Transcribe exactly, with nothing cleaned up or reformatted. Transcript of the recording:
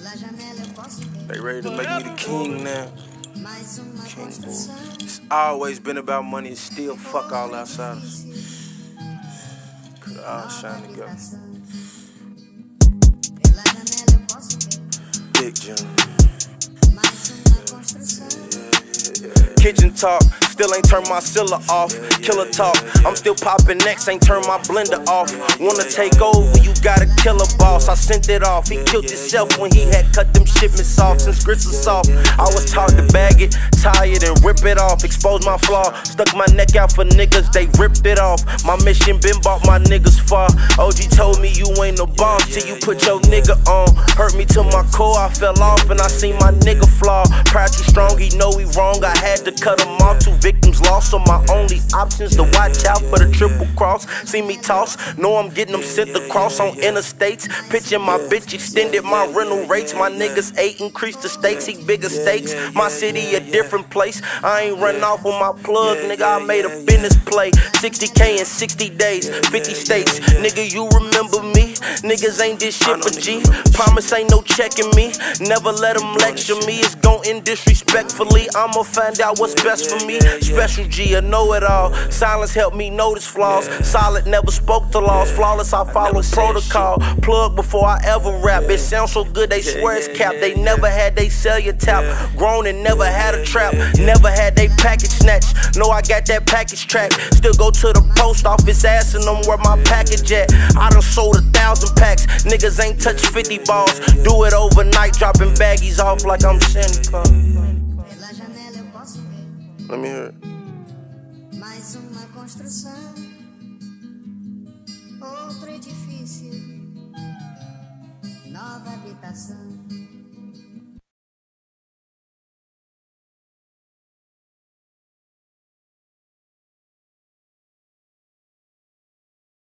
They ready to make me the king now. King boy. It's always been about money. It's still fuck all outsiders. Could all shine together. Big Jim. Kitchen talk, still ain't turned my Scylla off. Killer talk, I'm still popping next, ain't turned my blender off. Wanna take over, you gotta kill a boss. I sent it off, he killed himself when he had cut them shipments off. Since grits are soft, I was taught to bag it, tie it and rip it off. Expose my flaw, stuck my neck out for niggas, they ripped it off. My mission been bought my niggas far. O G told me you ain't no boss till you put your nigga on. Hurt me to my core, I fell off and I seen my nigga flaw. Proud too strong, he know he wrong, I had to cut him off. Two victims lost, so my only options to watch out for the triple cross. See me toss, know I'm getting them sent across on interstates. Pitching my bitch, extended my rental rates. My niggas ate, increased the stakes, he bigger stakes. My city a different place. I ain't running off on my plug, nigga. I made a business play. sixty K in sixty days, fifty states. Nigga, you remember me? Niggas ain't this shit for G. Promise ain't no checking me. Never let them lecture me. It's gon' end disrespectfully. I'ma find out what's best for me. Special G, I know it all. Silence helped me notice flaws. Solid, never spoke to laws. Flawless, I follow protocol. Plug before I ever rap. It sounds so good, they swear it's cap. They never had they cellular tap. Grown and never had a trap. Never had they package snatched. Know I got that package track. Still go to the post office asking them where my package at. I done sold a thousand packs. Niggas ain't touched fifty balls. Do it overnight, dropping baggies off like I'm Sandy Claus. Let me hear it. Mais uma construção, outro edifício, nova habitação.